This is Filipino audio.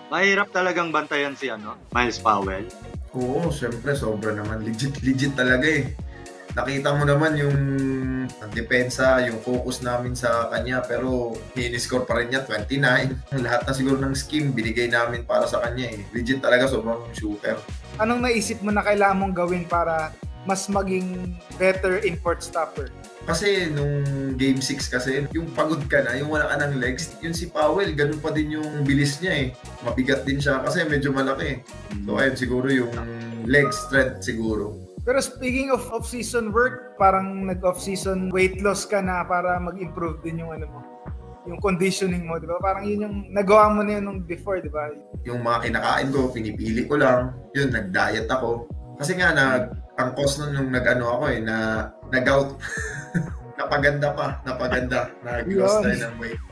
Mahirap talagang bantayan si Myles Powell. Oo, syempre sobra naman. Legit talaga eh. Nakita mo naman yung depensa, yung focus namin sa kanya, pero ini-score pa rin niya 29. Lahat na siguro ng scheme binigay namin para sa kanya eh. Legit talaga, sobrang shooter. Anong naisip mo na kailangan mong gawin para mas maging better import stopper? Kasi nung game 6 kasi, yung pagod ka na, yung wala ka ng legs, yun si Powell, ganun pa din yung bilis niya eh. Mabigat din siya kasi medyo malaki. So ayun, siguro yung leg strength siguro. Pero speaking of off-season work, parang nag-off-season weight loss ka na para mag-improve din yung yung conditioning mo, di ba? Parang yun yung nagawa mo na yun nung before, di ba? Yung mga kinakain ko, pinipili ko lang. Yun, nag-diet ako. Kasi nga, ang cause nung nag-ano ako na nag-out. Napaganda. Nag-loss tayo ng weight.